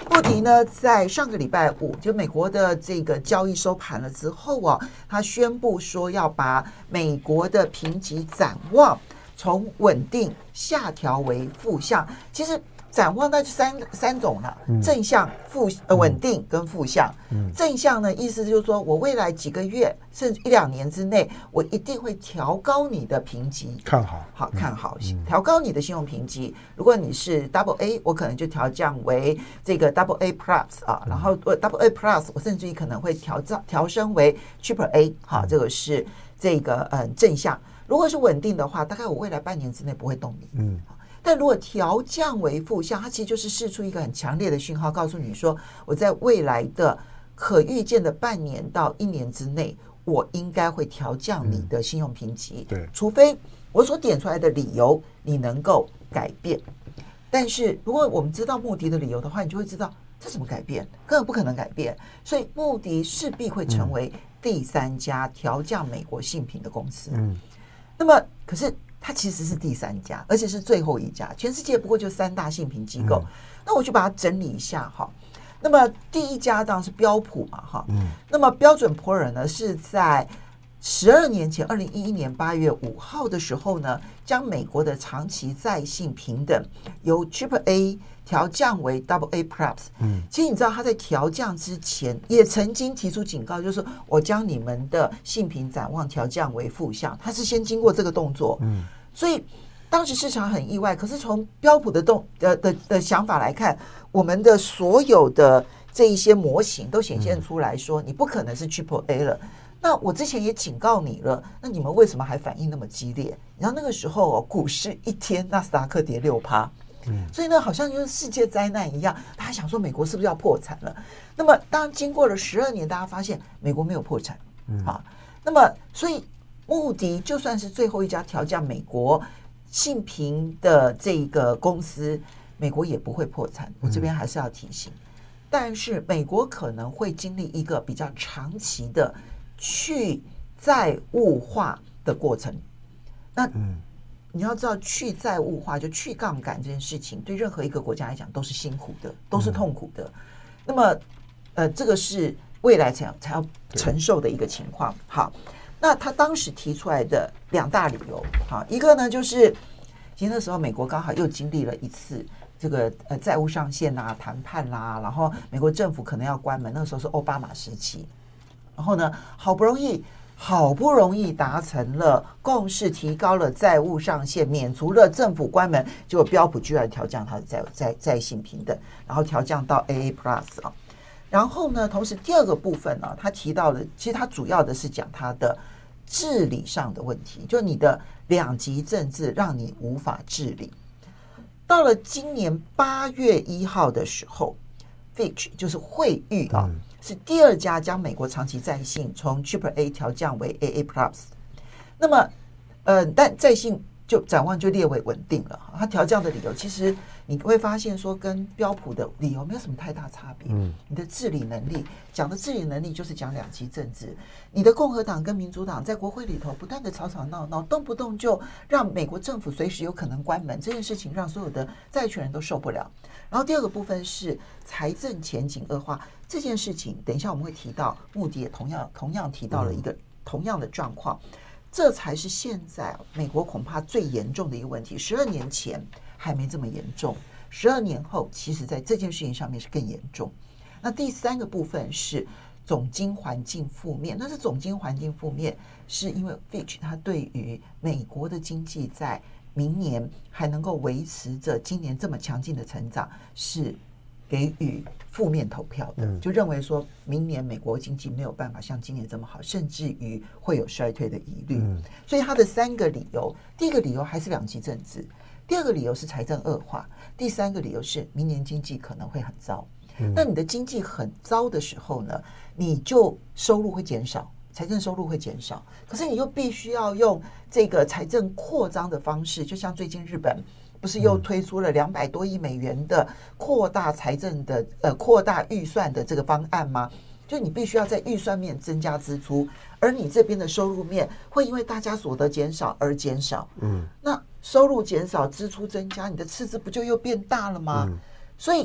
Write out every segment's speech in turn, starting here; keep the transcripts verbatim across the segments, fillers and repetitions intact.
穆迪呢，在上个礼拜五，就美国的这个交易收盘了之后啊，他宣布说要把美国的评级展望从稳定下调为负向。其实展望那就三三种了，嗯、正向、负呃稳定跟负向。嗯、正向呢，意思就是说我未来几个月甚至一两年之内，我一定会调高你的评级， 看好， 好看好，嗯、调高你的信用评级。如果你是 Double A， 我可能就调降为这个 Double A Plus 啊，然后 Double A Plus 我甚至于可能会调调升为 Triple A， 好，这个是这个嗯正向。如果是稳定的话，大概我未来半年之内不会动你，嗯。但如果调降为负向，它其实就是释出一个很强烈的讯号，告诉你说，我在未来的可预见的半年到一年之内，我应该会调降你的信用评级。 嗯、对， 除非我所点出来的理由你能够改变。但是如果我们知道穆迪的理由的话，你就会知道这怎么改变，根本不可能改变。所以穆迪势必会成为第三家调降美国信评的公司。嗯，那么可是。它其实是第三家，而且是最后一家。全世界不过就三大信评机构，嗯、那我就把它整理一下哈。那么第一家当然是标普嘛哈，嗯、那么标准普尔呢是在十二年前，二零一一年八月五号的时候呢，将美国的长期在信评等由 Triple A 调降为 Double A Plus。嗯，其实你知道他在调降之前也曾经提出警告，就是我将你们的信评展望调降为负向，他是先经过这个动作。嗯，所以当时市场很意外。可是从标普的动的的的想法来看，我们的所有的这一些模型都显现出来说，你不可能是 Triple A 了。那我之前也警告你了，那你们为什么还反应那么激烈？然后那个时候哦，股市一天纳斯达克跌六趴，嗯，所以呢，好像就是世界灾难一样。大家想说美国是不是要破产了？那么当然经过了十二年，大家发现美国没有破产，嗯啊，那么所以穆迪就算是最后一家调降美国信评的这个公司，美国也不会破产。我这边还是要提醒，嗯、但是美国可能会经历一个比较长期的去债务化的过程。那你要知道，去债务化就去杠杆这件事情，对任何一个国家来讲都是辛苦的，都是痛苦的。嗯、那么，呃，这个是未来才要才要承受的一个情况。好，那他当时提出来的两大理由，好，一个呢就是，其实那时候美国刚好又经历了一次这个呃债务上限啊、谈判啦、啊，然后美国政府可能要关门，那个时候是奥巴马时期。然后呢，好不容易，好不容易达成了共识，提高了债务上限，免除了政府关门，结果标普居然调降它的债债债信评等，然后调降到 A A Plus 啊。然后呢，同时第二个部分呢、啊，他提到了，其实他主要的是讲他的治理上的问题，就你的两极政治让你无法治理。到了今年八月一号的时候 ，Fitch 就是惠誉啊。嗯是第二家将美国长期债信从 Triple A 调降为 A A Plus， 那么，呃，但债信就展望就列为稳定了。它调降的理由，其实你会发现说跟标普的理由没有什么太大差别。嗯，你的治理能力，讲的治理能力就是讲两极政治。你的共和党跟民主党在国会里头不断的吵吵闹闹，动不动就让美国政府随时有可能关门，这件事情让所有的债权人都受不了。然后第二个部分是财政前景恶化这件事情，等一下我们会提到，穆迪也同样同样提到了一个同样的状况，这才是现在美国恐怕最严重的一个问题。十二年前还没这么严重，十二年后其实在这件事情上面是更严重。那第三个部分是总经环境负面，那是总经环境负面是因为 Fitch 它对于美国的经济在明年还能够维持着今年这么强劲的成长，是给予负面投票的，就认为说明年美国经济没有办法像今年这么好，甚至于会有衰退的疑虑。所以他的三个理由，第一个理由还是两极政治，第二个理由是财政恶化，第三个理由是明年经济可能会很糟。那你的经济很糟的时候呢，你就收入会减少，财政收入会减少，可是你又必须要用这个财政扩张的方式，就像最近日本不是又推出了两百多亿美元的扩大财政的呃扩大预算的这个方案吗？就你必须要在预算面增加支出，而你这边的收入面会因为大家所得减少而减少。嗯，那收入减少，支出增加，你的赤字不就又变大了吗？嗯、所以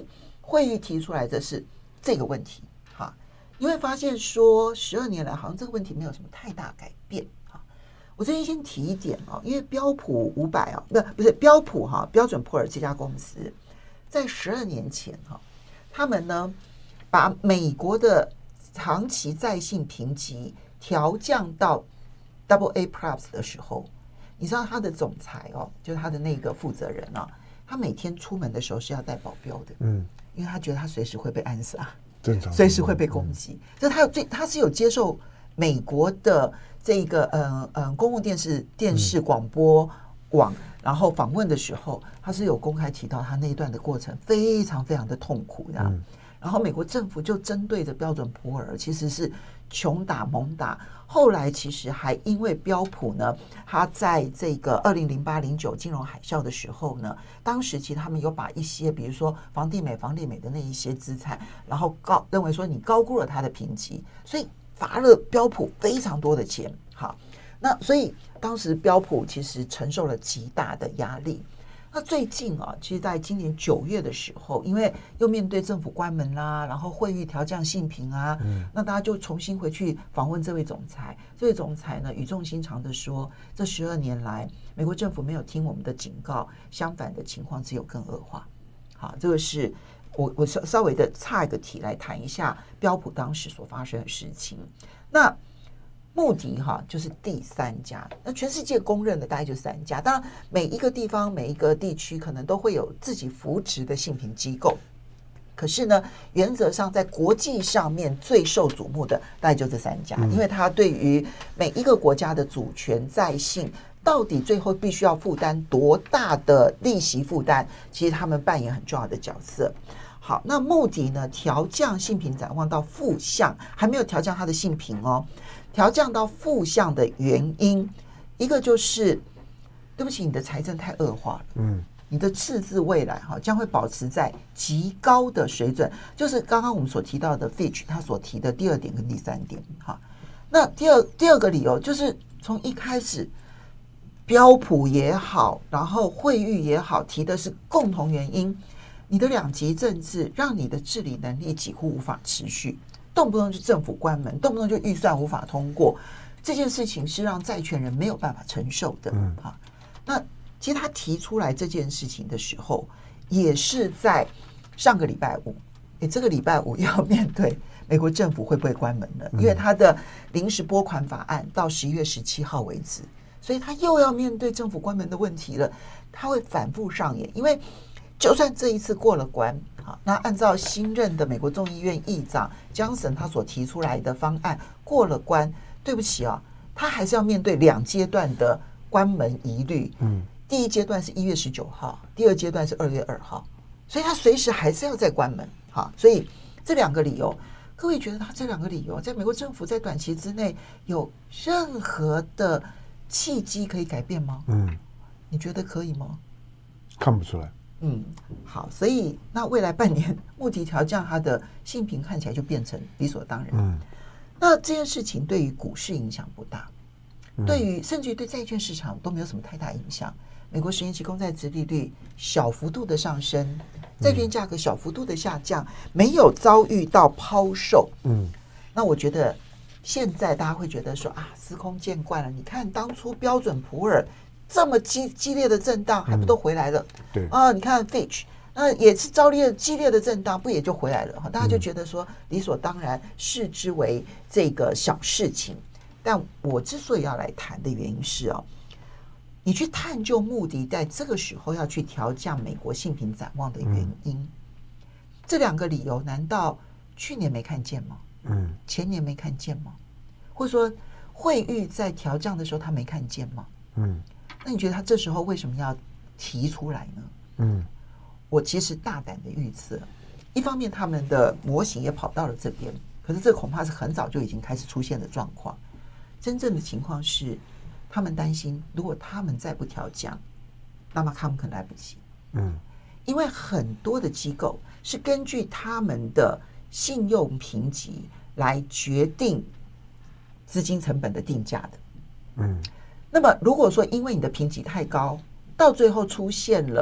惠誉提出来的是这个问题，哈，你会发现说十二年来好像这个问题没有什么太大改变，哈。我这边先提一点哦，因为标普五百啊，不不是标普哈，标准普尔这家公司在十二年前哈，他们呢把美国的长期在信评级调降到 double A plus 的时候，你知道他的总裁哦，就是他的那个负责人啊，他每天出门的时候是要带保镖的，嗯，因为他觉得他随时会被暗杀，正常，随时会被攻击。这、嗯、他有最他是有接受美国的这个嗯嗯公共电视电视广播网，然后访问的时候，他是有公开提到他那一段的过程非常非常的痛苦的。嗯，然后美国政府就针对着标准普尔，其实是穷打猛打。后来其实还因为标普呢，他在这个二零零八零九金融海啸的时候呢，当时其实他们有把一些比如说房地美、房地美的那一些资产，然后高认为说你高估了它的评级，所以罚了标普非常多的钱。好，那所以当时标普其实承受了极大的压力。那最近啊，其实在今年九月的时候，因为又面对政府关门啦，然后惠誉调降信评啊，嗯，那大家就重新回去访问这位总裁。这位总裁呢，语重心长的说，这十二年来，美国政府没有听我们的警告，相反的情况只有更恶化。好，这个是我我稍稍微的岔一个题来谈一下标普当时所发生的事情。那穆迪哈就是第三家，那全世界公认的大概就三家。当然，每一个地方、每一个地区可能都会有自己扶植的信评机构。可是呢，原则上在国际上面最受瞩目的大概就这三家，嗯、因为它对于每一个国家的主权在信，到底最后必须要负担多大的利息负担，其实他们扮演很重要的角色。好，那穆迪呢调降信评展望到负向，还没有调降它的信评哦。调降到负向的原因，一个就是对不起，你的财政太恶化了，嗯，你的赤字未来哈将会保持在极高的水准，就是刚刚我们所提到的 Fitch 他所提的第二点跟第三点哈。那第二第二个理由就是从一开始标普也好，然后惠誉也好，提的是共同原因，你的两极政治让你的治理能力几乎无法持续。动不动就政府关门，动不动就预算无法通过，这件事情是让债权人没有办法承受的。嗯，啊，那其实他提出来这件事情的时候，也是在上个礼拜五，诶，这个礼拜五要面对美国政府会不会关门了？因为他的临时拨款法案到十一月十七号为止，所以他又要面对政府关门的问题了。他会反复上演，因为就算这一次过了关。好，那按照新任的美国众议院议长江森他所提出来的方案过了关，对不起啊，他还是要面对两阶段的关门疑虑。嗯，第一阶段是一月十九号，第二阶段是二月二号，所以他随时还是要再关门。好，所以这两个理由，各位觉得他这两个理由，在美国政府在短期之内有任何的契机可以改变吗？嗯，你觉得可以吗？ 看不出来。 嗯，好，所以那未来半年穆迪调降它的信评看起来就变成理所当然。嗯，那这件事情对于股市影响不大，嗯、对于甚至于对债券市场都没有什么太大影响。美国十年期公债殖利率小幅度的上升，债券价格小幅度的下降，没有遭遇到抛售。嗯，那我觉得现在大家会觉得说啊，司空见惯了。你看当初标准普尔。这么激激烈的震荡还不都回来了？嗯、对啊，你看 Fitch 那也是遭烈激烈的震荡，不也就回来了？大家就觉得说理所当然，视之为这个小事情。但我之所以要来谈的原因是哦，你去探究穆迪在这个时候要去调降美国信评展望的原因，嗯、这两个理由难道去年没看见吗？嗯，前年没看见吗？或者说惠誉在调降的时候他没看见吗？嗯。那你觉得他这时候为什么要提出来呢？嗯，我其实大胆的预测，一方面他们的模型也跑到了这边，可是这恐怕是很早就已经开始出现的状况。真正的情况是，他们担心，如果他们再不调降，那么他们可能来不及。嗯，因为很多的机构是根据他们的信用评级来决定资金成本的定价的。嗯。那么如果说因为你的评级太高，到最后出现了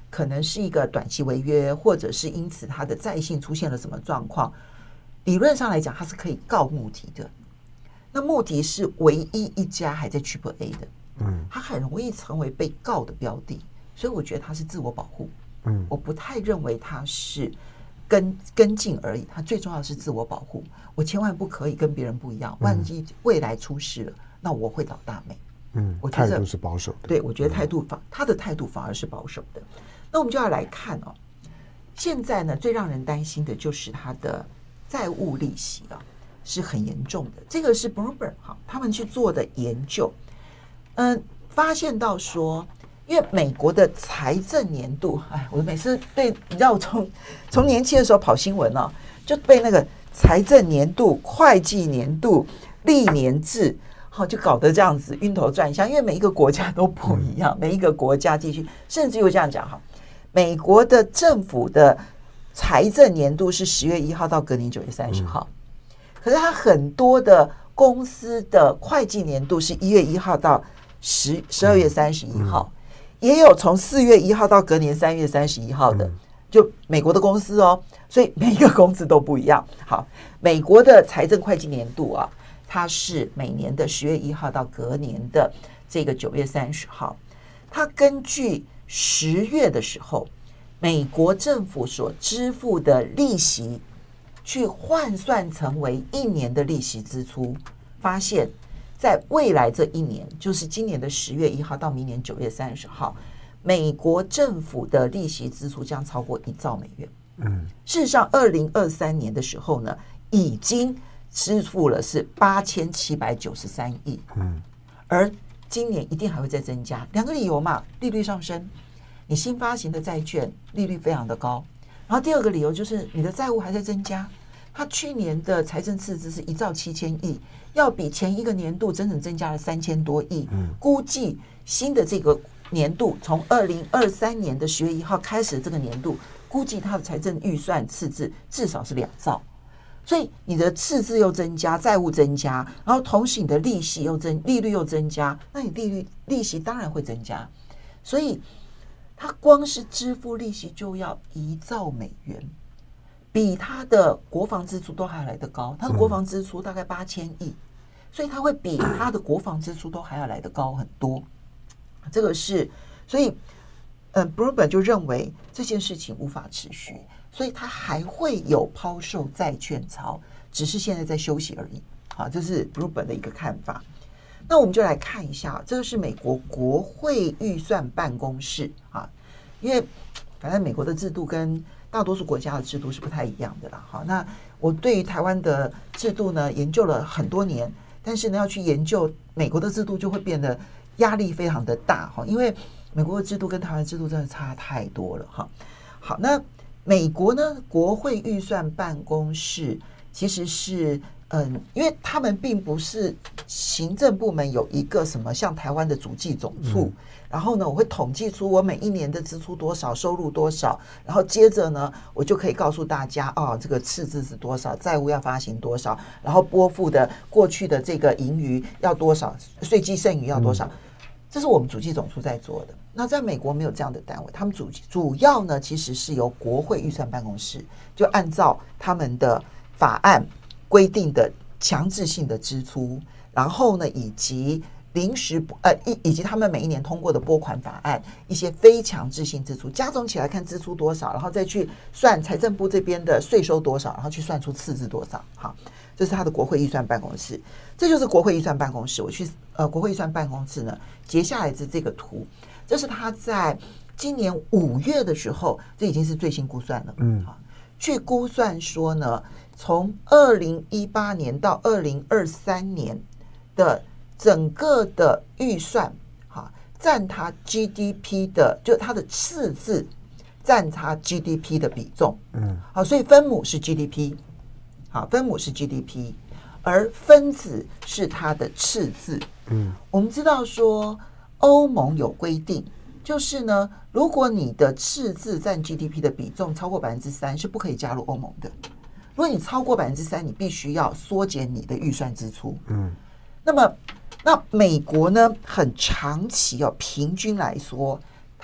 可能是一个短期违约，或者是因此它的债信出现了什么状况，理论上来讲，它是可以告穆迪的。那穆迪是唯一一家还在 Triple A 的，嗯，它很容易成为被告的标的，所以我觉得它是自我保护，嗯，我不太认为它是跟跟进而已，它最重要的是自我保护。我千万不可以跟别人不一样，万一未来出事了，那我会倒大霉。 嗯，我觉得态度是保守的。 对，我觉得态度反、嗯、他的态度反而是保守的。那我们就要来看哦，现在呢，最让人担心的就是他的债务利息啊，是很严重的。这个是 Bloomberg 哈他们去做的研究，嗯，发现到说，因为美国的财政年度，哎，我每次被你知道，我从从年轻的时候跑新闻哦，就被那个财政年度、会计年度、历年制。好，就搞得这样子晕头转向，因为每一个国家都不一样，每一个国家地区，甚至于这样讲哈，美国的政府的财政年度是十月一号到隔年九月三十号，可是它很多的公司的会计年度是一月一号到十十二月三十一号，也有从四月一号到隔年三月三十一号的，就美国的公司哦，所以每一个公司都不一样。好，美国的财政会计年度啊。它是每年的十月一号到隔年的这个九月三十号，它根据十月的时候美国政府所支付的利息去换算成为一年的利息支出，发现在未来这一年，就是今年的十月一号到明年九月三十号，美国政府的利息支出将超过一兆美元。嗯，事实上，二零二三年的时候呢，已经支付了是八千七百九十三亿，嗯，而今年一定还会再增加。两个理由嘛，利率上升，你新发行的债券利率非常的高，然后第二个理由就是你的债务还在增加。它去年的财政赤字是一兆七千亿，要比前一个年度整整增加了三千多亿。嗯，估计新的这个年度从二零二三年的十月一号开始，这个年度估计它的财政预算赤字至少是两兆。所以你的赤字又增加，债务增加，然后同时你的利息又增，利率又增加，那你利率利息当然会增加。所以它光是支付利息就要一兆美元，比它的国防支出都还要来得高。它的国防支出大概八千亿，所以它会比它的国防支出都还要来得高很多。这个是，所以，嗯 ，Bloomberg 就认为这件事情无法持续。所以它还会有抛售债券潮，只是现在在休息而已。好，这是 Bloomberg 的一个看法。那我们就来看一下，这个是美国国会预算办公室啊，因为反正美国的制度跟大多数国家的制度是不太一样的啦。好，那我对于台湾的制度呢研究了很多年，但是呢要去研究美国的制度就会变得压力非常的大哈，因为美国的制度跟台湾制度真的差太多了哈。好，那美国呢，国会预算办公室其实是嗯，因为他们并不是行政部门有一个什么像台湾的主计总处，嗯、然后呢，我会统计出我每一年的支出多少，收入多少，然后接着呢，我就可以告诉大家哦，这个赤字是多少，债务要发行多少，然后拨付的过去的这个盈余要多少，税基剩余要多少。嗯，这是我们主计总处在做的。那在美国没有这样的单位，他们主主要呢其实是由国会预算办公室，就按照他们的法案规定的强制性的支出，然后呢以及临时呃以以及他们每一年通过的拨款法案，一些非强制性支出加总起来看支出多少，然后再去算财政部这边的税收多少，然后去算出赤字多少。好，这是他的国会预算办公室，这就是国会预算办公室。我去呃国会预算办公室呢，截下来的这个图，这是他在今年五月的时候，这已经是最新估算了。嗯，好，去估算说呢，从二零一八年到二零二三年的整个的预算，哈，占它 G D P 的，就它的赤字占它 G D P 的比重。嗯，好，所以分母是 G D P。好，分母是 G D P， 而分子是它的赤字。嗯，我们知道说欧盟有规定，就是呢，如果你的赤字占 G D P 的比重超过百分之三，是不可以加入欧盟的。如果你超过百分之三，你必须要缩减你的预算支出。嗯，那么那美国呢，很长期哦，平均来说，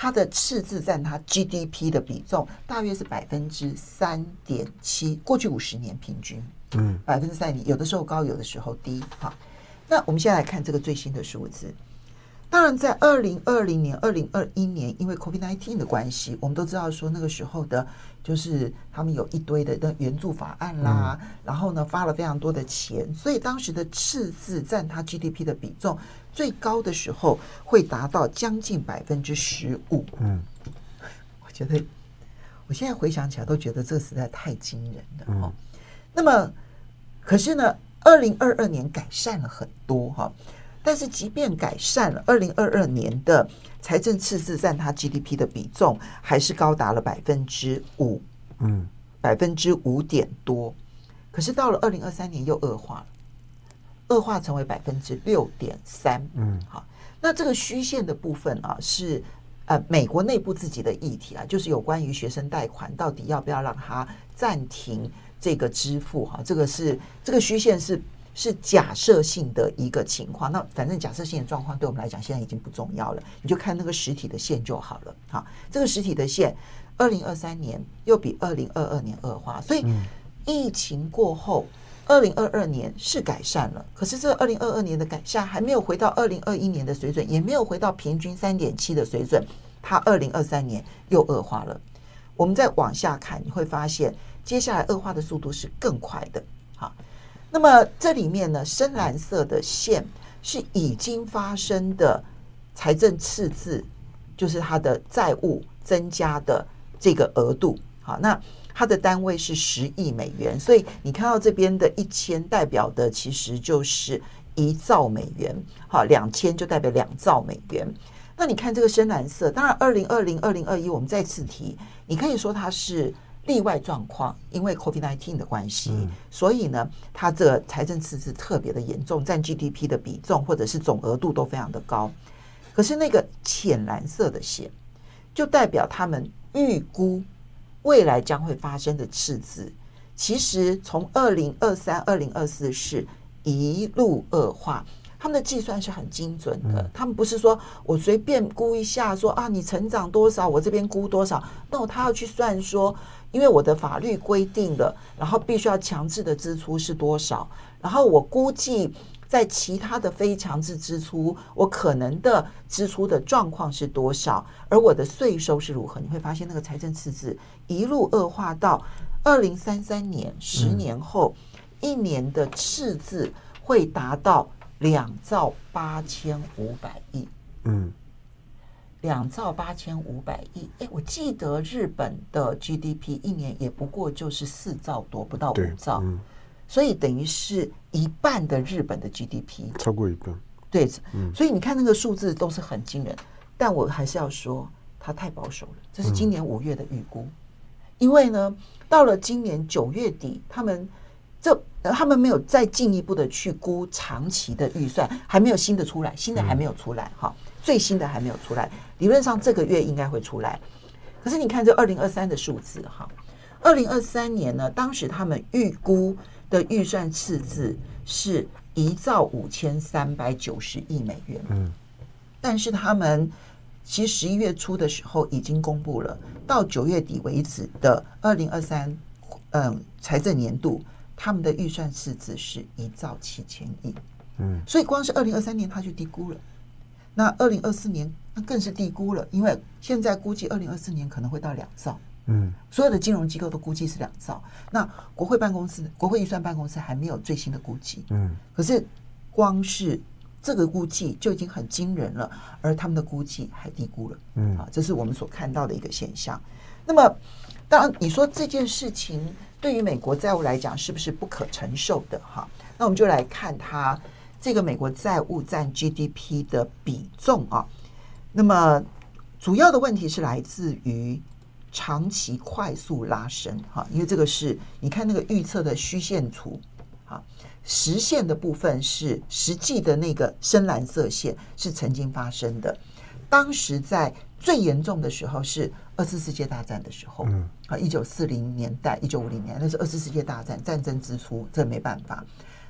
它的赤字占它 G D P 的比重大约是百分之三点七，过去五十年平均，嗯，百分之三点，有的时候高，有的时候低。好，那我们现在来看这个最新的数字。当然，在二零二零年、二零二一年，因为 COVID 十九 的关系，我们都知道说那个时候的，就是他们有一堆的那援助法案啦，嗯、然后呢发了非常多的钱，所以当时的赤字占它 G D P 的比重最高的时候会达到将近百分之十五。嗯，我觉得我现在回想起来都觉得这实在太惊人了。嗯、哦，那么可是呢，二零二二年改善了很多哈。但是即便改善了，二零二二年的财政赤字占它 G D P 的比重还是高达了百分之五，嗯，百分之五点多。可是到了二零二三年又恶化了，恶化成为百分之六点三，嗯，好，那这个虚线的部分啊，是呃美国内部自己的议题啊，就是有关于学生贷款到底要不要让它暂停这个支付哈、啊，这个是这个虚线是。是假设性的一个情况，那反正假设性的状况对我们来讲现在已经不重要了，你就看那个实体的线就好了。好，这个实体的线，二零二三年又比二零二二年恶化，所以疫情过后，二零二二年是改善了，可是这二零二二年的改善还没有回到二零二一年的水准，也没有回到平均三点七的水准，它二零二三年又恶化了。我们再往下看，你会发现接下来恶化的速度是更快的。好。那么这里面呢，深蓝色的线是已经发生的财政赤字，就是它的债务增加的这个额度。好，那它的单位是十亿美元，所以你看到这边的一千代表的其实就是一兆美元，好，两千就代表两兆美元。那你看这个深蓝色，当然二零二零、二零二一我们再次提，你可以说它是例外状况，因为 COVID 十九 的关系，嗯、所以呢，它这个财政赤字特别的严重，占 G D P 的比重或者是总额度都非常的高。可是那个浅蓝色的线，就代表他们预估未来将会发生的赤字，其实从二零二三、二零二四是一路恶化。他们的计算是很精准的，他们不是说我随便估一下说啊，你成长多少，我这边估多少，那他要去算说，因为我的法律规定了，然后必须要强制的支出是多少，然后我估计在其他的非强制支出，我可能的支出的状况是多少，而我的税收是如何，你会发现那个财政赤字一路恶化到二零三三年，十年后，嗯、一年的赤字会达到两兆八千五百亿，嗯，两兆八千五百亿。哎，我记得日本的 G D P 一年也不过就是四兆多，不到五兆，嗯、所以等于是一半的日本的 G D P， 超过一半。 对，嗯，所以你看那个数字都是很惊人，但我还是要说，它太保守了。这是今年五月的预估，嗯、因为呢，到了今年九月底，他们这。他们没有再进一步的去估长期的预算，还没有新的出来，新的还没有出来哈，最新的还没有出来，理论上这个月应该会出来。可是你看这二零二三的数字哈，二零二三年呢，当时他们预估的预算赤字是一兆五千三百九十亿美元，嗯，但是他们其实十一月初的时候已经公布了，到九月底为止的二零二三嗯财政年度。他们的预算赤字是一兆七千亿，嗯，所以光是二零二三年他就低估了，那二零二四年那更是低估了，因为现在估计二零二四年可能会到两兆，嗯，所有的金融机构都估计是两兆，那国会办公室、国会预算办公室还没有最新的估计，嗯，可是光是这个估计就已经很惊人了，而他们的估计还低估了，嗯，啊，这是我们所看到的一个现象。那么，当然你说这件事情。对于美国债务来讲，是不是不可承受的哈？那我们就来看它这个美国债务占 G D P 的比重啊。那么主要的问题是来自于长期快速拉升哈，因为这个是你看那个预测的虚线图啊，实线的部分是实际的那个深蓝色线是曾经发生的，当时在最严重的时候是二次世界大战的时候，嗯，啊，一九四零年代、一九五零年代，那是二次世界大战战争之初，这没办法。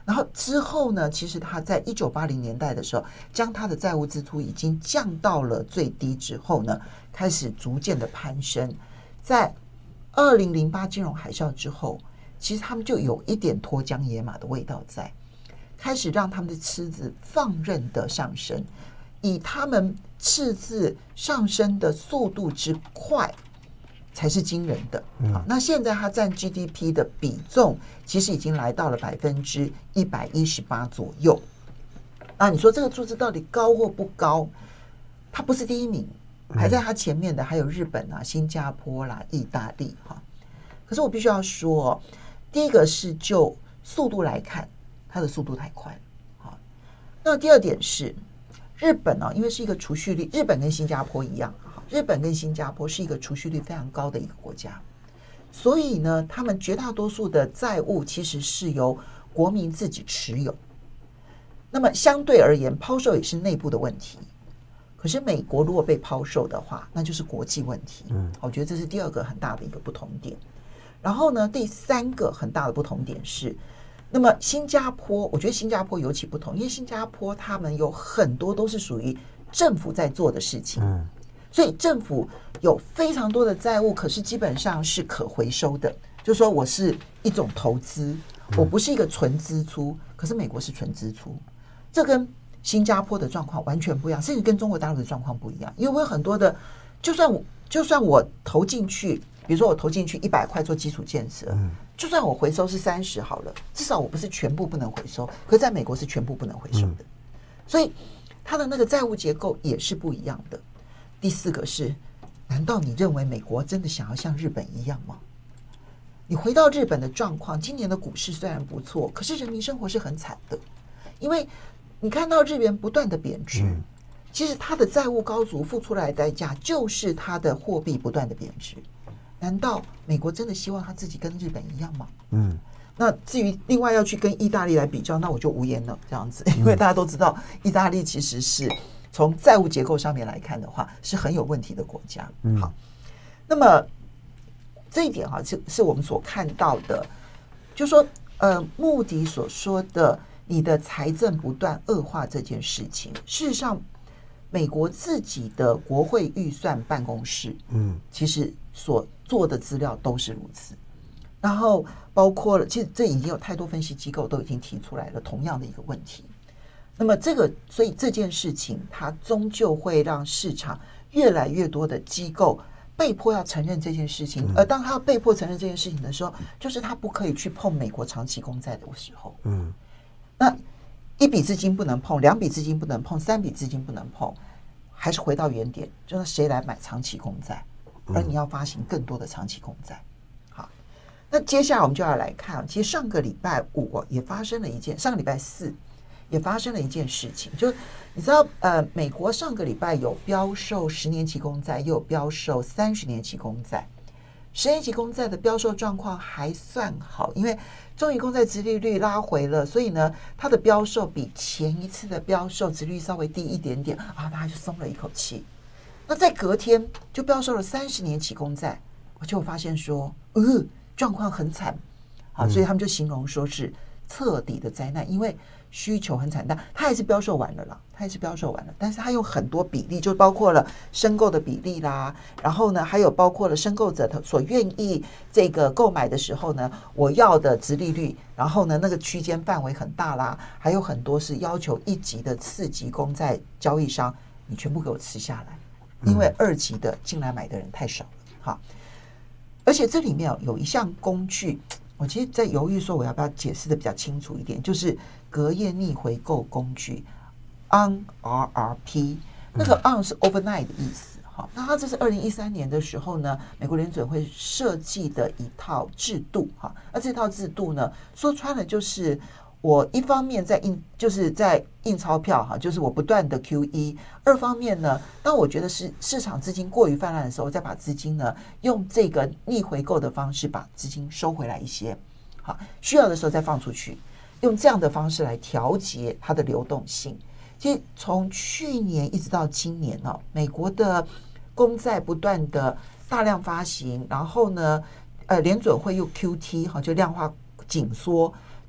然后之后呢，其实他在一九八零年代的时候，将他的债务支出已经降到了最低之后呢，开始逐渐的攀升。在二零零八金融海啸之后，其实他们就有一点脱缰野马的味道在，开始让他们的赤字放任的上升，以他们赤字上升的速度之快，才是惊人的。嗯、那现在它占 G D P 的比重，其实已经来到了百分之一百一十八左右。啊，你说这个数字到底高或不高？它不是第一名，排在它前面的还有日本啊、新加坡啦、意大利哈。可是我必须要说，第一个是就速度来看，它的速度太快了。那第二点是日本呢、啊，因为是一个储蓄率，日本跟新加坡一样。日本跟新加坡是一个储蓄率非常高的一个国家，所以呢，他们绝大多数的债务其实是由国民自己持有。那么相对而言，抛售也是内部的问题。可是美国如果被抛售的话，那就是国际问题。嗯，我觉得这是第二个很大的一个不同点。然后呢，第三个很大的不同点是，那么新加坡，我觉得新加坡尤其不同，因为新加坡他们有很多都是属于政府在做的事情。嗯。所以政府有非常多的债务，可是基本上是可回收的，就是说我是一种投资，我不是一个纯支出。可是美国是纯支出，这跟新加坡的状况完全不一样，甚至跟中国大陆的状况不一样。因为我有很多的，就算我就算我投进去，比如说我投进去一百块做基础建设，就算我回收是三十好了，至少我不是全部不能回收。可是在美国是全部不能回收的，所以它的那个债务结构也是不一样的。第四个是，难道你认为美国真的想要像日本一样吗？你回到日本的状况，今年的股市虽然不错，可是人民生活是很惨的，因为你看到日元不断的贬值，嗯、其实它的债务高筑付出来的代价就是它的货币不断的贬值。难道美国真的希望他自己跟日本一样吗？嗯，那至于另外要去跟意大利来比较，那我就无言了，这样子，因为大家都知道，意大利其实是。从债务结构上面来看的话，是很有问题的国家。好，那么这一点哈、啊，是是我们所看到的，就是说，呃，穆迪所说的你的财政不断恶化这件事情，事实上，美国自己的国会预算办公室，嗯，其实所做的资料都是如此。然后包括了，其实这已经有太多分析机构都已经提出来了同样的一个问题。那么这个，所以这件事情，它终究会让市场越来越多的机构被迫要承认这件事情。而当他被迫承认这件事情的时候，就是他不可以去碰美国长期公债的时候。嗯，那一笔资金不能碰，两笔资金不能碰，三笔资金不能碰，还是回到原点，就是谁来买长期公债，而你要发行更多的长期公债。好，那接下来我们就要来看，其实上个礼拜五也发生了一件，上个礼拜四。也发生了一件事情，就是你知道，呃，美国上个礼拜有标售十年期公债，又有标售三十年期公债。十年期公债的标售状况还算好，因为中期公债殖利率拉回了，所以呢，它的标售比前一次的标售殖利率稍微低一点点啊，大家就松了一口气。那在隔天就标售了三十年期公债，我就发现说，呃，状况很惨啊，所以他们就形容说是彻底的灾难，因为需求很惨淡，它还是标售完了啦，它还是标售完了，但是它有很多比例，就包括了申购的比例啦，然后呢，还有包括了申购者所愿意这个购买的时候呢，我要的殖利率，然后呢，那个区间范围很大啦，还有很多是要求一级的次级公债交易商，你全部给我吃下来，因为二级的进来买的人太少了，好，而且这里面有一项工具。我其实在犹豫说我要不要解释的比较清楚一点，就是隔夜逆回购工具 O N R R P， 那个 O N 是 overnight 的意思。好，那它这是二零一三年的时候呢，美国联准会设计的一套制度哈。那这套制度呢，说穿了就是我一方面在印，就是在印钞票哈，就是我不断的 Q E； 二方面呢，当我觉得是市场资金过于泛滥的时候，再把资金呢用这个逆回购的方式把资金收回来一些，好，需要的时候再放出去，用这样的方式来调节它的流动性。其实从去年一直到今年哦，美国的公债不断的大量发行，然后呢，呃，联准会又 Q T 哈，就量化紧缩。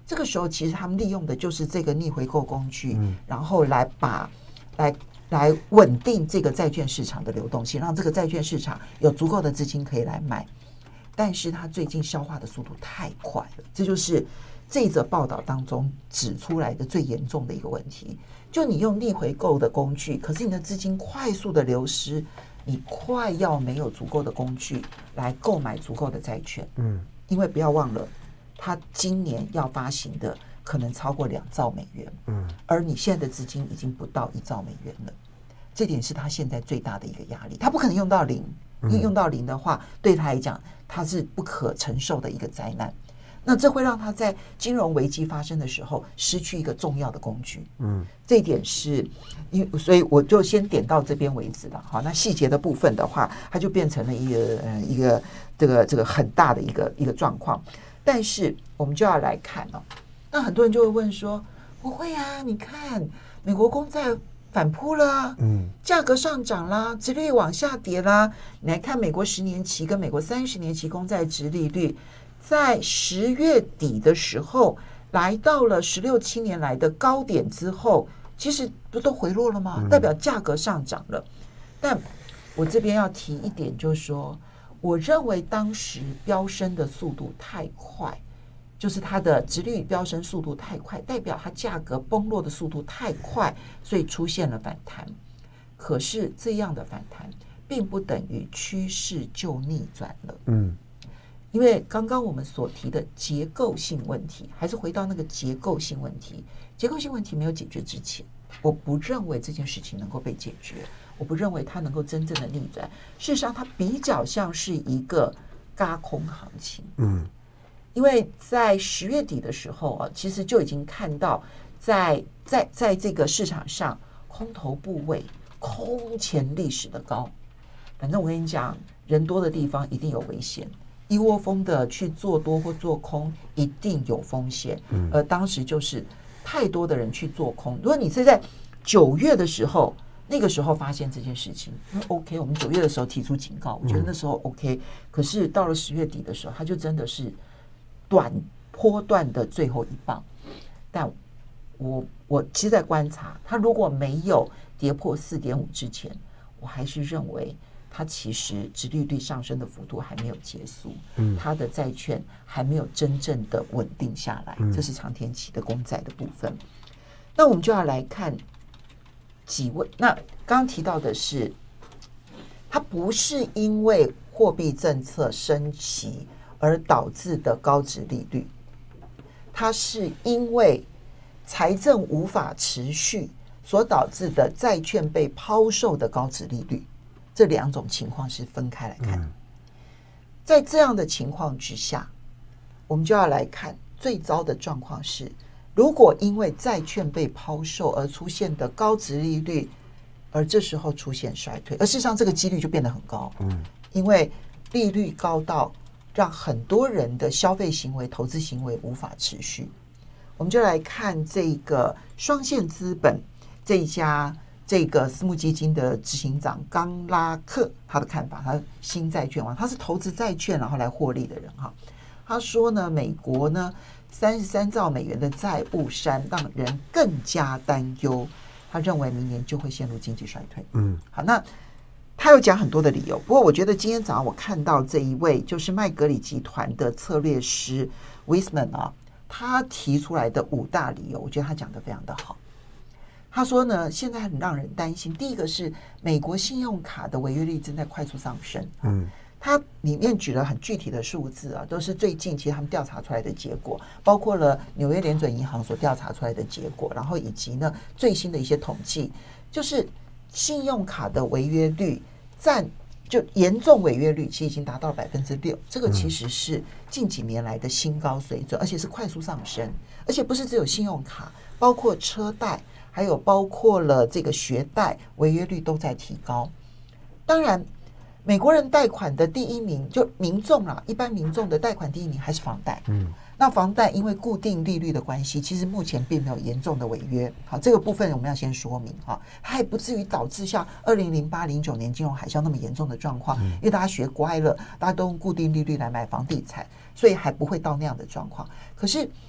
这个时候其实他们利用的就是这个逆回购工具， 嗯、 然后来把来来稳定这个债券市场的流动性，让这个债券市场有足够的资金可以来买。但是它最近消化的速度太快了，这就是这一则报道当中指出来的最严重的一个问题。就你用逆回购的工具，可是你的资金快速的流失，你快要没有足够的工具来购买足够的债券。嗯，因为不要忘了，它今年要发行的可能超过两兆美元，嗯，而你现在的资金已经不到一兆美元了，这点是他现在最大的一个压力，他不可能用到零。因为用到零的话，对他来讲，他是不可承受的一个灾难。那这会让他在金融危机发生的时候失去一个重要的工具。嗯，这一点是，因为所以我就先点到这边为止了。好，那细节的部分的话，它就变成了一个呃一个这个这个很大的一个一个状况。但是我们就要来看哦，那很多人就会问说，不会啊，你看美国公债反扑了，嗯，价格上涨啦，殖利率往下跌啦。你来看美国十年期跟美国三十年期公债殖利率，在十月底的时候来到了十六七年来的高点之后，其实不都回落了吗？代表价格上涨了。但我这边要提一点，就是说，我认为当时飙升的速度太快。就是它的殖利率飙升速度太快，代表它价格崩落的速度太快，所以出现了反弹。可是这样的反弹并不等于趋势就逆转了。嗯，因为刚刚我们所提的结构性问题，还是回到那个结构性问题。结构性问题没有解决之前，我不认为这件事情能够被解决，我不认为它能够真正的逆转。事实上，它比较像是一个軋空行情。嗯。因为在十月底的时候啊，其实就已经看到在在在这个市场上空头部位空前历史的高。反正我跟你讲，人多的地方一定有危险，一窝蜂的去做多或做空一定有风险。嗯，而当时就是太多的人去做空。如果你是在九月的时候，那个时候发现这件事情，那 OK， 我们九月的时候提出警告，我觉得那时候 OK。可是到了十月底的时候，它就真的是短波段的最后一棒。但我我其实在观察，它如果没有跌破 四点五 之前，我还是认为它其实殖利率上升的幅度还没有结束，嗯，它的债券还没有真正的稳定下来，这是长天期的公债的部分。那我们就要来看几位，那刚刚提到的是，它不是因为货币政策升息而导致的高殖利率，它是因为财政无法持续所导致的债券被抛售的高殖利率，这两种情况是分开来看。在这样的情况之下，我们就要来看最糟的状况是，如果因为债券被抛售而出现的高殖利率，而这时候出现衰退，而事实上这个几率就变得很高，嗯，因为利率高到让很多人的消费行为、投资行为无法持续。我们就来看这个双线资本这一家这个私募基金的执行长冈拉克他的看法，他新债券王，他是投资债券然后来获利的人哈。他说呢，美国呢三十三兆美元的债务山让人更加担忧，他认为明年就会陷入经济衰退。嗯，好，那他有讲很多的理由，不过我觉得今天早上我看到这一位就是麦格里集团的策略师 Wiseman 啊，他提出来的五大理由，我觉得他讲得非常的好。他说呢，现在很让人担心，第一个是美国信用卡的违约率正在快速上升。嗯，他里面举了很具体的数字啊，都是最近其实他们调查出来的结果，包括了纽约联准银行所调查出来的结果，然后以及呢最新的一些统计，就是信用卡的违约率占就严重违约率其实已经达到了百分之六，这个其实是近几年来的新高水准，而且是快速上升，而且不是只有信用卡，包括车贷，还有包括了这个学贷，违约率都在提高。当然，美国人贷款的第一名，就民众啦，一般民众的贷款第一名还是房贷。嗯，那房贷因为固定利率的关系，其实目前并没有严重的违约。好，这个部分我们要先说明哈，它还不至于导致像二零零八、零九年金融海啸那么严重的状况，因为大家学乖了，大家都用固定利率来买房地产，所以还不会到那样的状况。可是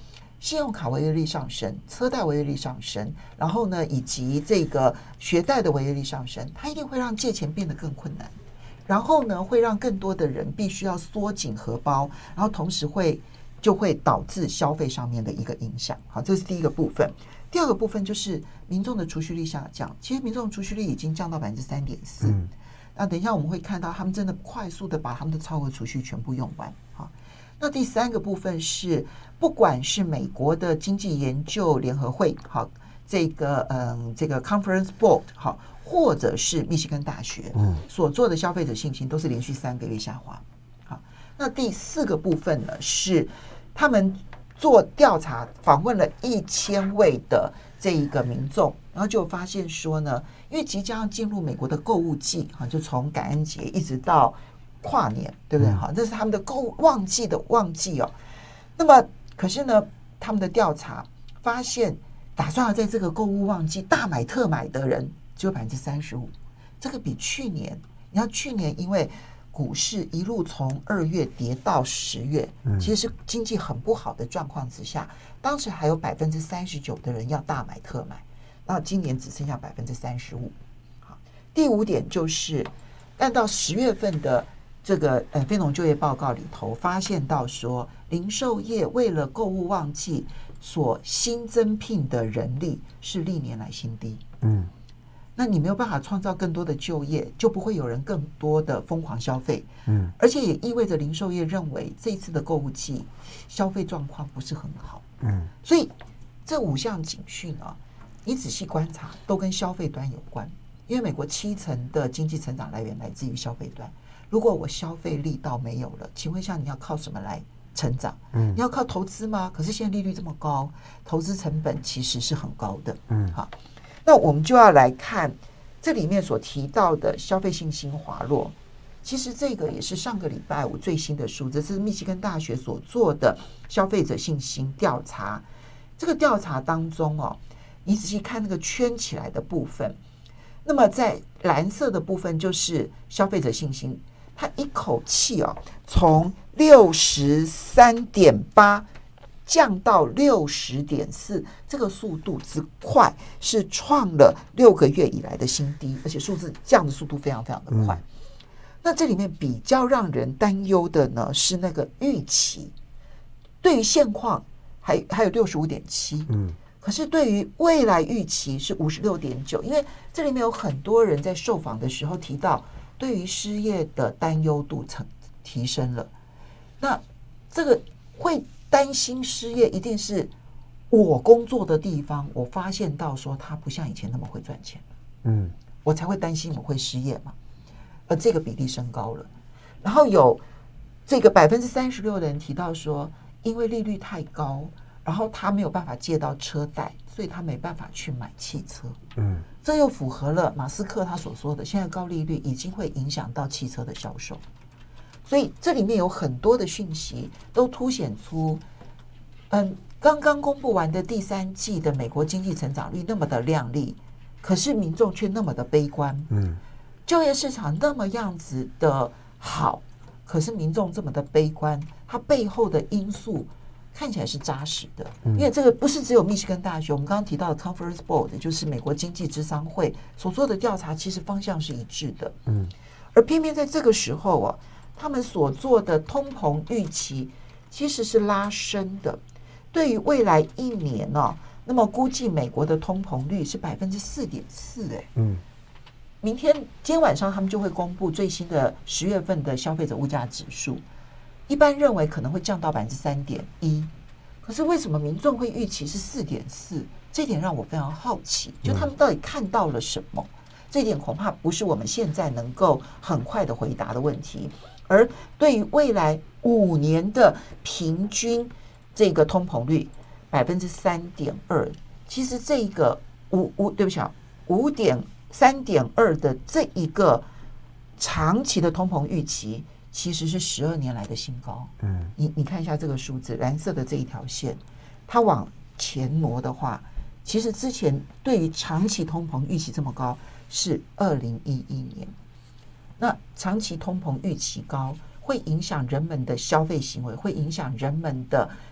信用卡违约率上升，车贷违约率上升，然后呢，以及这个学贷的违约率上升，它一定会让借钱变得更困难，然后呢，会让更多的人必须要缩紧荷包，然后同时会就会导致消费上面的一个影响。好，这是第一个部分。第二个部分就是民众的储蓄率下降，其实民众的储蓄率已经降到百分之三点四。那等一下我们会看到，他们真的快速的把他们的超额储蓄全部用完。好，那第三个部分是，不管是美国的经济研究联合会，好，这个嗯，这个 Conference Board， 好，或者是密西根大学所做的消费者信心，都是连续三个月下滑。好，那第四个部分呢，是他们做调查，访问了一千位的这一个民众，然后就发现说呢，因为即将要进入美国的购物季，哈，就从感恩节一直到跨年，对不对？哈，这是他们的购物旺季的旺季哦。那么，可是呢，他们的调查发现，打算要在这个购物旺季大买特买的人只有百分之三十五，这个比去年，你看去年因为股市一路从二月跌到十月，其实是经济很不好的状况之下，当时还有百分之三十九的人要大买特买，那今年只剩下百分之三十五。好，第五点就是，按到十月份的这个呃非农就业报告里头，发现到说，零售业为了购物旺季所新增聘的人力是历年来新低。嗯。那你没有办法创造更多的就业，就不会有人更多的疯狂消费。嗯，而且也意味着零售业认为这一次的购物季消费状况不是很好。嗯，所以这五项警讯啊，你仔细观察都跟消费端有关，因为美国七成的经济成长来源来自于消费端。如果我消费力道没有了，请问一下你要靠什么来成长？嗯，你要靠投资吗？可是现在利率这么高，投资成本其实是很高的。嗯，好。那我们就要来看这里面所提到的消费信心滑落，其实这个也是上个礼拜五最新的数字，这是密西根大学所做的消费者信心调查。这个调查当中哦，你仔细看那个圈起来的部分，那么在蓝色的部分就是消费者信心，它一口气哦从六十三点八。降到六十点四，这个速度之快是创了六个月以来的新低，而且数字降的速度非常非常的快。嗯、那这里面比较让人担忧的呢是那个预期，对于现况还还有六十五点七，嗯，可是对于未来预期是五十六点九，因为这里面有很多人在受访的时候提到，对于失业的担忧度成提升了，那这个会。担心失业一定是我工作的地方，我发现到说他不像以前那么会赚钱了，嗯，我才会担心我会失业嘛，而这个比例升高了。然后有这个百分之三十六的人提到说，因为利率太高，然后他没有办法借到车贷，所以他没办法去买汽车，嗯，这又符合了马斯克他所说的，现在高利率已经会影响到汽车的销售。所以这里面有很多的讯息都凸显出，嗯，刚刚公布完的第三季的美国经济成长率那么的亮丽，可是民众却那么的悲观。嗯，就业市场那么样子的好，可是民众这么的悲观，它背后的因素看起来是扎实的。因为这个不是只有密西根大学，我们刚刚提到的 Conference Board， 就是美国经济咨商会所做的调查，其实方向是一致的。嗯，而偏偏在这个时候啊。他们所做的通膨预期其实是拉升的，对于未来一年呢、哦，那么估计美国的通膨率是百分之四点四，哎，嗯，明天今天晚上他们就会公布最新的十月份的消费者物价指数，一般认为可能会降到百分之三点一，可是为什么民众会预期是四点四？这点让我非常好奇，就他们到底看到了什么？这点恐怕不是我们现在能够很快的回答的问题。而对于未来五年的平均这个通膨率百分之三点二，其实这个五五对不起啊，五点三点二的这一个长期的通膨预期，其实是十二年来的新高。嗯，你你看一下这个数字，蓝色的这一条线，它往前挪的话，其实之前对于长期通膨预期这么高是二零一一年。那长期通膨预期高，会影响人们的消费行为，会影响人们的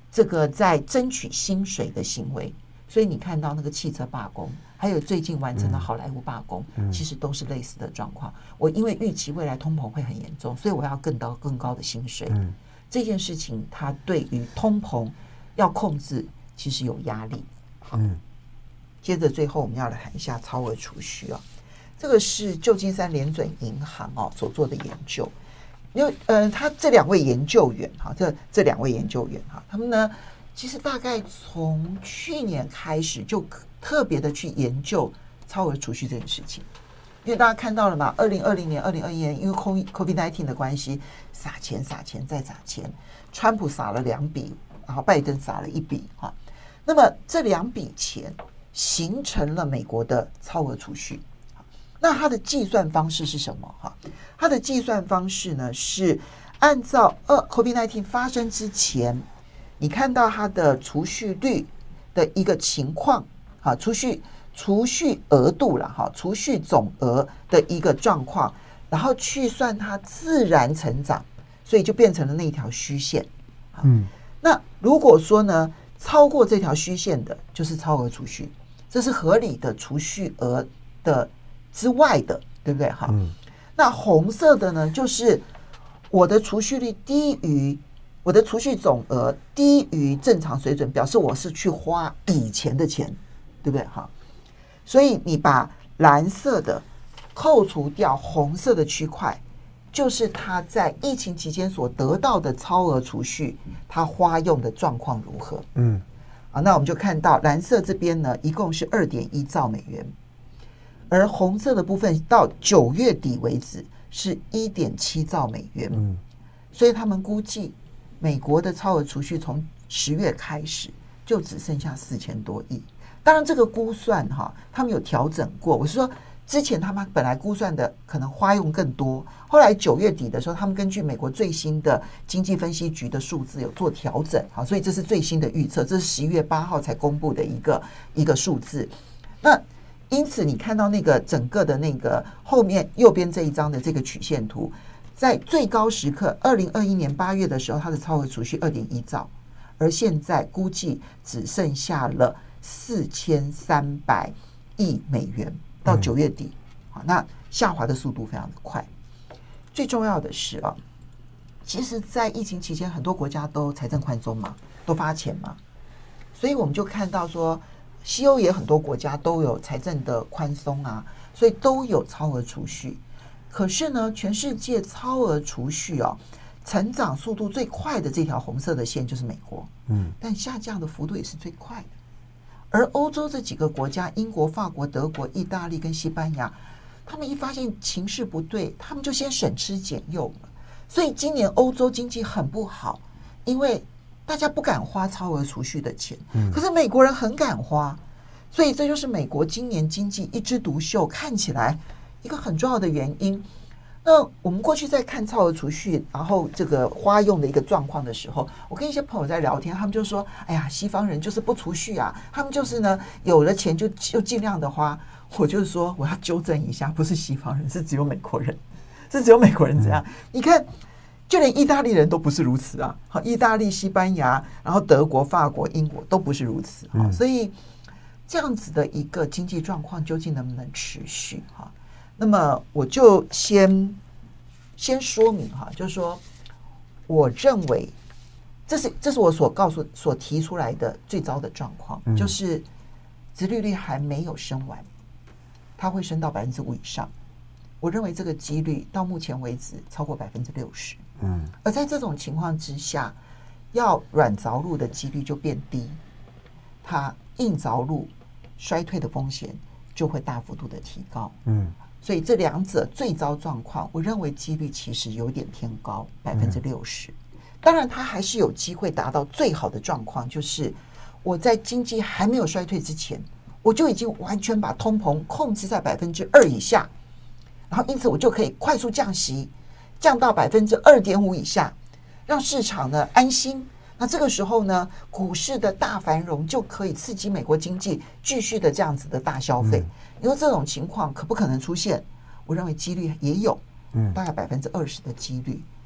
这个在争取薪水的行为。所以你看到那个汽车罢工，还有最近完成的好莱坞罢工，嗯、其实都是类似的状况。我因为预期未来通膨会很严重，所以我要更高更高的薪水。嗯、这件事情它对于通膨要控制其实有压力。嗯，接着最后我们要来谈一下超额储蓄啊，这个是旧金山联准银行哦所做的研究。因为呃，他这两位研究员哈，这这两位研究员哈，他们呢。其实大概从去年开始就特别的去研究超额储蓄这件事情，因为大家看到了嘛，二零二零年、二零二一年因为 COVID 十九 的关系，撒钱、撒钱再撒钱，川普撒了两笔，然后拜登撒了一笔哈。那么这两笔钱形成了美国的超额储蓄。那它的计算方式是什么？哈，它的计算方式呢是按照二 COVID 十九 发生之前。你看到它的储蓄率的一个情况，哈，储蓄储蓄额度了哈，储蓄总额的一个状况，然后去算它自然成长，所以就变成了那条虚线。嗯，那如果说呢，超过这条虚线的，就是超额储蓄，这是合理的储蓄额的之外的，对不对？哈，嗯，那红色的呢，就是我的储蓄率低于。我的储蓄总额低于正常水准，表示我是去花以前的钱，对不对？哈，所以你把蓝色的扣除掉红色的区块，就是他在疫情期间所得到的超额储蓄，他花用的状况如何？嗯，啊，那我们就看到蓝色这边呢，一共是二点一兆美元，而红色的部分到九月底为止是一点七兆美元。嗯，所以他们估计。美国的超额储蓄从十月开始就只剩下四千多亿，当然这个估算哈，他们有调整过。我是说，之前他们本来估算的可能花用更多，后来九月底的时候，他们根据美国最新的经济分析局的数字有做调整，好，所以这是最新的预测，这是十一月八号才公布的一个一个数字。那因此你看到那个整个的那个后面右边这一张的这个曲线图。在最高时刻，二零二一年八月的时候，它的超额储蓄二点一兆，而现在估计只剩下了四千三百亿美元，到九月底，好，那下滑的速度非常的快。最重要的是啊，其实，在疫情期间，很多国家都财政宽松嘛，都发钱嘛，所以我们就看到说，西欧也很多国家都有财政的宽松啊，所以都有超额储蓄。可是呢，全世界超额储蓄哦，成长速度最快的这条红色的线就是美国，嗯，但下降的幅度也是最快的。而欧洲这几个国家，英国、法国、德国、意大利跟西班牙，他们一发现情势不对，他们就先省吃俭用了。所以今年欧洲经济很不好，因为大家不敢花超额储蓄的钱，嗯，可是美国人很敢花，所以这就是美国今年经济一枝独秀，看起来。一个很重要的原因，那我们过去在看超额储蓄，然后这个花用的一个状况的时候，我跟一些朋友在聊天，他们就说：“哎呀，西方人就是不储蓄啊，他们就是呢有了钱就就尽量的花。”我就是说，我要纠正一下，不是西方人，是只有美国人，是只有美国人这样。你看，就连意大利人都不是如此啊！好，意大利、西班牙，然后德国、法国、英国都不是如此啊。所以这样子的一个经济状况究竟能不能持续哈？那么我就先先说明哈，就是说，我认为这是这是我所告诉所提出来的最糟的状况，嗯、就是殖利率还没有升完，它会升到百分之五以上。我认为这个几率到目前为止超过百分之六十。嗯，而在这种情况之下，要软着陆的几率就变低，它硬着陆衰退的风险就会大幅度的提高。嗯。所以这两者最糟状况，我认为几率其实有点偏高，百分之六十。当然，它还是有机会达到最好的状况，就是我在经济还没有衰退之前，我就已经完全把通膨控制在百分之二以下，然后因此我就可以快速降息，降到百分之二点五以下，让市场呢安心。那这个时候呢，股市的大繁荣就可以刺激美国经济继续的这样子的大消费。因为这种情况可不可能出现？我认为几率也有，大概百分之二十的几率。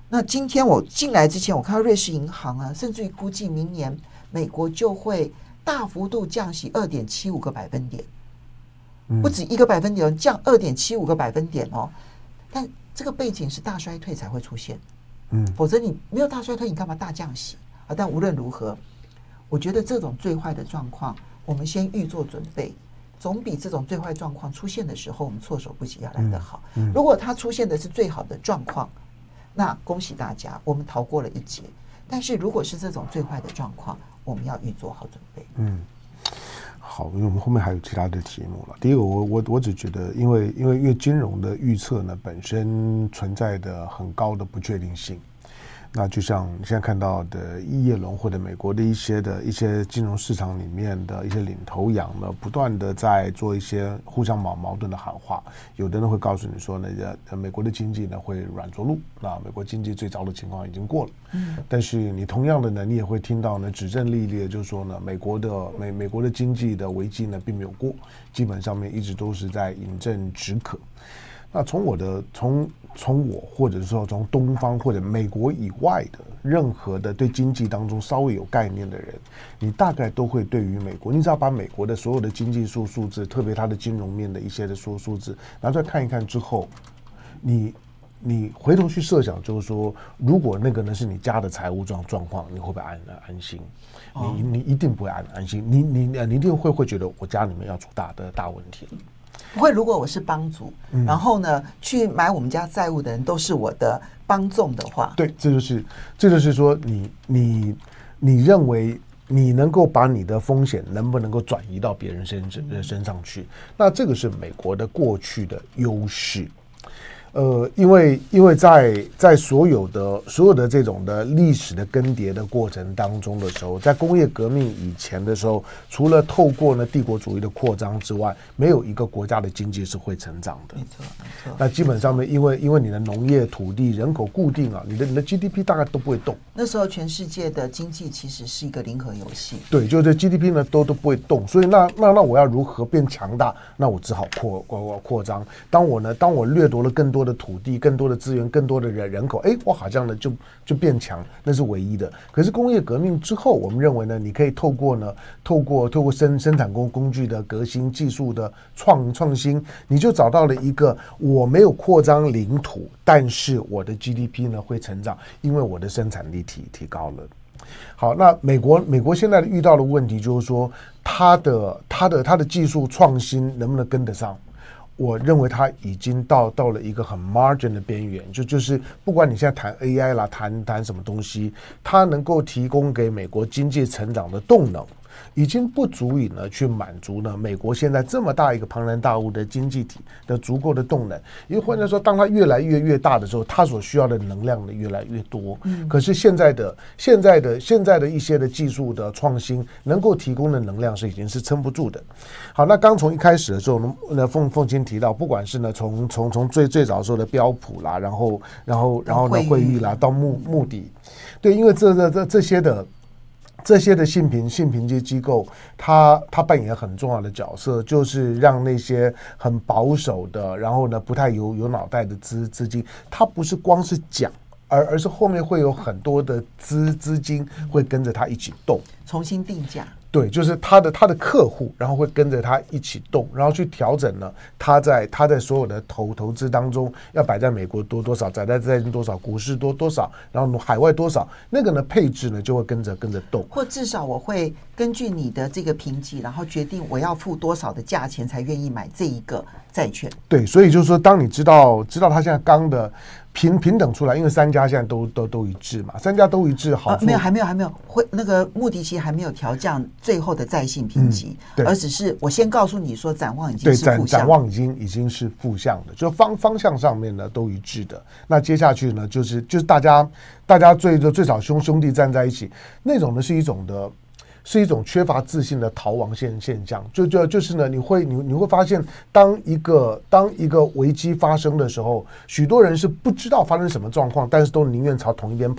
那今天我进来之前，我看到瑞士银行啊，甚至于估计明年美国就会大幅度降息二点七五个百分点，不止一个百分点，降二点七五个百分点哦。但这个背景是大衰退才会出现，嗯，否则你没有大衰退，你干嘛大降息啊？但无论如何，我觉得这种最坏的状况，我们先预做准备。总比这种最坏状况出现的时候我们措手不及要来得好。嗯嗯、如果它出现的是最好的状况，那恭喜大家，我们逃过了一劫。但是如果是这种最坏的状况，我们要预做好准备。 嗯，好，因为我们后面还有其他的题目了。第一个，我我我只觉得，因为因为因为金融的预测呢，本身存在的很高的不确定性。那就像你现在看到的叶伦或者美国的一些的一些金融市场里面的一些领头羊呢，不断的在做一些互相矛矛盾的喊话。有的人会告诉你说呢，美国的经济呢会软着陆，那美国经济最糟的情况已经过了。嗯，但是你同样的呢，你也会听到呢指证历列，就是说呢，美国的美美国的经济的危机呢并没有过，基本上面一直都是在饮鸩止渴。那从我的从从我或者说从东方或者美国以外的任何的对经济当中稍微有概念的人，你大概都会对于美国，你只要把美国的所有的经济数数字，特别它的金融面的一些的数数字拿出来看一看之后，你你回头去设想，就是说，如果那个呢是你家的财务状状况，你会不会安安心？你你一定不会安安心，你你你一定会会觉得我家里面要出大的大问题了。 不会，如果我是帮主，嗯、然后呢，去买我们家债务的人都是我的帮众的话， 对，这就是这就是说你，你你你认为你能够把你的风险能不能够转移到别人身身上去？那这个是美国的过去的优势。呃，因为因为在在所有的所有的这种的历史的更迭的过程当中的时候，在工业革命以前的时候，除了透过呢帝国主义的扩张之外，没有一个国家的经济是会成长的。 没错，没错。 那基本上面，因为因为你的农业、土地、人口固定啊，你的你的 G D P 大概都不会动。 那时候全世界的经济其实是一个零和游戏。 对，就是 G D P 呢都都不会动，所以那那那我要如何变强大？那我只好扩扩扩张。当我呢，当我掠夺了更多的土地、更多的资源、更多的人人口，哎，我好像呢就就变强，那是唯一的。可是工业革命之后，我们认为呢，你可以透过呢，透过透过生生产工工具的革新、技术的创创新，你就找到了一个我没有扩张领土，但是我的 G D P 呢会成长，因为我的生产力提提高了。好，那美国美国现在遇到的问题就是说，它的它的它的技术创新能不能跟得上？我认为它已经到到了一个很 margin 的边缘，就就是不管你现在谈 A I 啦，谈谈什么东西，它能够提供给美国经济成长的动能，已经不足以呢去满足呢美国现在这么大一个庞然大物的经济体的足够的动能。因为或者说，当它越来越越大的时候，它所需要的能量呢越来越多。嗯，可是现在的现在的现在的一些的技术的创新，能够提供的能量是已经是撑不住的。好，那刚从一开始的时候呢，那凤凤青提到，不管是呢从从从最最早时候的标普啦，然后然后然后呢会议啦，到目目的，对，因为这这这这些的。这些的信评信评级机构，它它扮演很重要的角色，就是让那些很保守的，然后呢不太有有脑袋的资资金，它不是光是讲，而而是后面会有很多的资资金会跟着它一起动， 重新定价。 对，就是他的他的客户，然后会跟着他一起动，然后去调整呢。他在他在所有的投投资当中，要摆在美国多多少，摆在在多少，股市多多少，然后海外多少，那个呢配置呢就会跟着跟着动。 或至少我会根据你的这个评级，然后决定我要付多少的价钱才愿意买这一个债券。 对，所以就是说，当你知道知道他现在刚的。平平等出来，因为三家现在都都都一致嘛，三家都一致好处、 啊、没有还没有还没有会那个穆迪其实还没有调降最后的再信评级、嗯，而只是我先告诉你说展望已经是负向， 对，展展望已经已经是负向的，就方方向上面呢都一致的。那接下去呢，就是就是大家大家最最少兄兄弟站在一起，那种呢是一种的。是一种缺乏自信的逃亡现现象，就就就是呢，你会你你会发现，当一个当一个危机发生的时候，许多人是不知道发生什么状况，但是都宁愿朝同一边跑。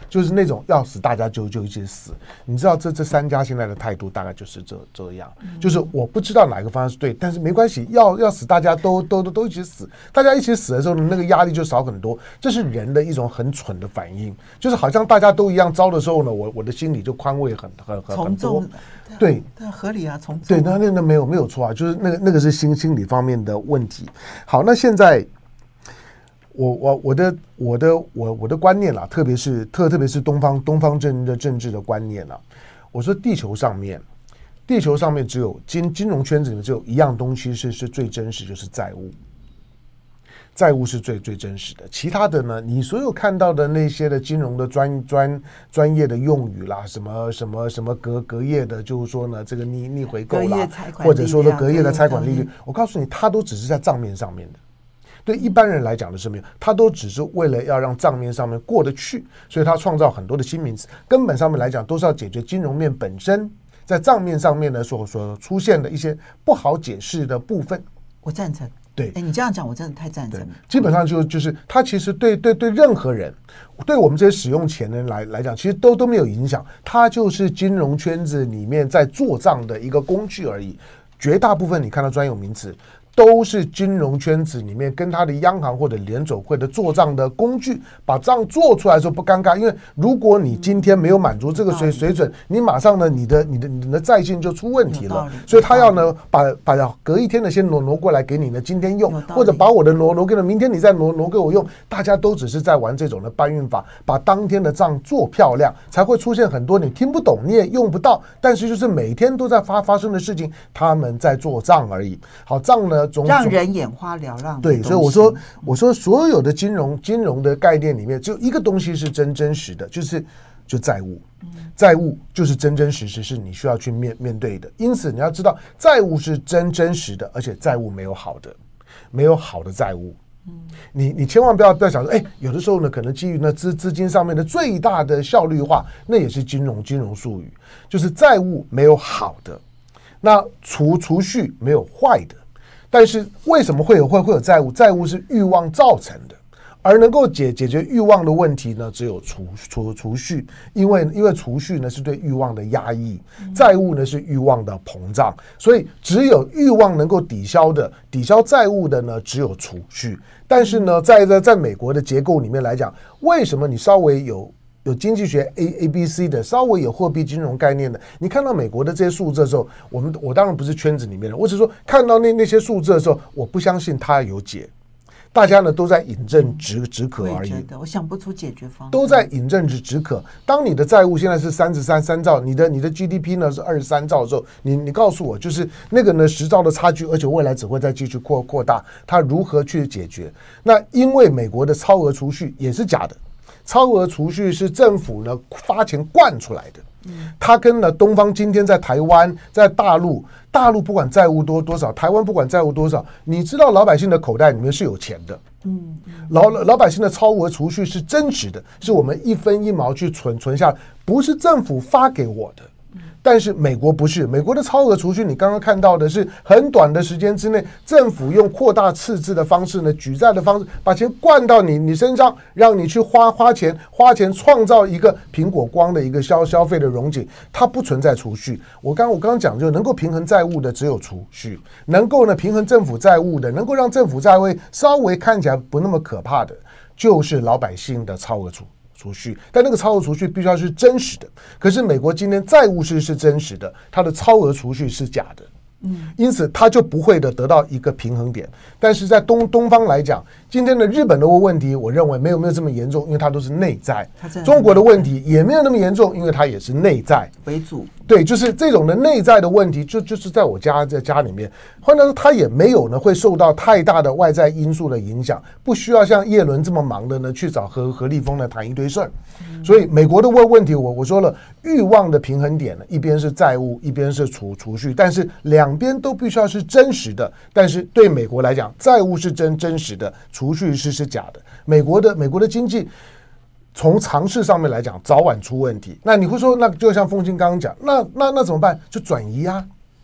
就是那种要死大家就就一起死。你知道这这三家现在的态度大概就是这这样，就是我不知道哪个方向是对，但是没关系，要要死大家都都都都一起死，大家一起死的时候呢，那个压力就少很多。这是人的一种很蠢的反应，就是好像大家都一样糟的时候呢，我我的心里就宽慰很很很很多。对， 对，合理啊，从众。 对，那那那没有没有错啊，就是那个那个是心心理方面的问题。好，那现在。我我我的我的我我的观念啦，特别是特特别是东方东方政的政治的观念啦。我说地球上面，地球上面只有金金融圈子里面只有一样东西是是最真实，就是债务。债务是最最真实的，其他的呢，你所有看到的那些的金融的专专专业的用语啦，什么什么什么隔隔夜的，就是说呢，这个逆逆回购啦，或者说的隔夜的拆款利率，我告诉你，它都只是在账面上面的。对一般人来讲的是没有，他都只是为了要让账面上面过得去，所以他创造很多的新名词。根本上面来讲，都是要解决金融面本身在账面上面呢所所出现的一些不好解释的部分。 我赞成。 对， 哎，你这样讲，我真的太赞成了。 基本上就就是他其实对对对任何人，对我们这些使用钱的人来来讲，其实都都没有影响。它就是金融圈子里面在做账的一个工具而已。绝大部分你看到专有名词。都是金融圈子里面跟他的央行或者联总会的做账的工具，把账做出来的时候不尴尬，因为如果你今天没有满足这个水水准，你马上呢你的你的你的债信就出问题了，所以他要呢把把隔一天的先挪挪过来给你呢今天用，或者把我的挪挪给了明天你再挪挪给我用，大家都只是在玩这种的搬运法，把当天的账做漂亮，才会出现很多你听不懂你也用不到，但是就是每天都在发发生的事情，他们在做账而已。好，账呢让人眼花缭乱。 对，所以我说，我说所有的金融金融的概念里面，只有一个东西是真真实的，就是就债务。债务就是真真实实是你需要去面面对的。因此你要知道，债务是真真实的，而且债务没有好的，没有好的债务。你你千万不要不要想说，哎，有的时候呢，可能基于呢资资金上面的最大的效率化，那也是金融金融术语，就是债务没有好的。那储储蓄没有坏的，但是为什么会有会会有债务？债务是欲望造成的，而能够解解决欲望的问题呢，只有储储储蓄，因为因为储蓄呢是对欲望的压抑，债务呢是欲望的膨胀，所以只有欲望能够抵消的，抵消债务的呢只有储蓄。但是呢，在在在美国的结构里面来讲，为什么你稍微有有经济学 A A B C 的，稍微有货币金融概念的，你看到美国的这些数字的时候，我们我当然不是圈子里面的，我只是说看到那那些数字的时候，我不相信它有解，大家呢都在饮鸩止止渴而已。 我想不出解决方案， 都在饮鸩止止渴。当你的债务现在是三十三三兆，你的你的 G D P 呢是二十三兆的时候，你你告诉我，就是那个呢十兆的差距，而且未来只会再继续扩扩大，它如何去解决？那因为美国的超额储蓄也是假的。超额储蓄是政府呢发钱灌出来的，它跟呢东方今天在台湾在大陆，大陆不管债务多多少，台湾不管债务多少，你知道老百姓的口袋里面是有钱的，嗯，老老百姓的超额储蓄是真实的，是我们一分一毛去存存下，不是政府发给我的。但是美国不是，美国的超额储蓄，你刚刚看到的是很短的时间之内，政府用扩大赤字的方式呢，举债的方式，把钱灌到你你身上，让你去花花钱，花钱创造一个苹果光的一个消消费的荣景，它不存在储蓄。我刚我刚刚讲，就能够平衡债务的只有储蓄，能够呢平衡政府债务的，能够让政府债务稍微看起来不那么可怕的，就是老百姓的超额储蓄。储蓄，但那个超额储蓄必须要是真实的。可是美国今天债务是是真实的，它的超额储蓄是假的，嗯，因此它就不会的得到一个平衡点。但是在东东方来讲，今天的日本的问题，我认为没有没有这么严重，因为它都是内债。中国的问题也没有那么严重，因为它也是内债为主。 对，就是这种的内在的问题，就就是在我家在家里面，换句话说，它也没有呢会受到太大的外在因素的影响，不需要像叶伦这么忙的呢去找何何立峰来谈一堆事儿。嗯、所以美国的问问题，我我说了，欲望的平衡点呢，一边是债务，一边是储储蓄，但是两边都必须要是真实的。但是对美国来讲，债务是真真实的，储蓄是是假的。美国的美国的经济。从常识上面来讲，早晚出问题。那你会说，那就像凤清刚刚讲，那那那怎么办？就转移啊，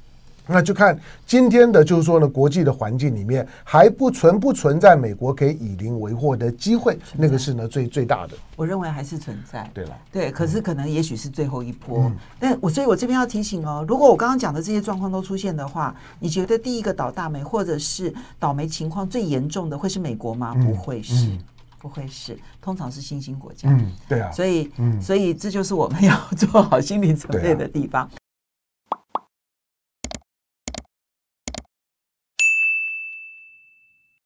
那就看今天的就是说呢，国际的环境里面还不存不存在美国可以以邻为壑的机会，那个是呢最最大的。 我认为还是存在。 对了， 对，可是可能也许是最后一波。 嗯、 但我所以，我这边要提醒哦，如果我刚刚讲的这些状况都出现的话，你觉得第一个倒大霉或者是倒霉情况最严重的会是美国吗？嗯、不会是。嗯不会是，通常是新兴国家。 嗯，对啊， 所以，嗯，所以这就是我们要做好心理准备的地方。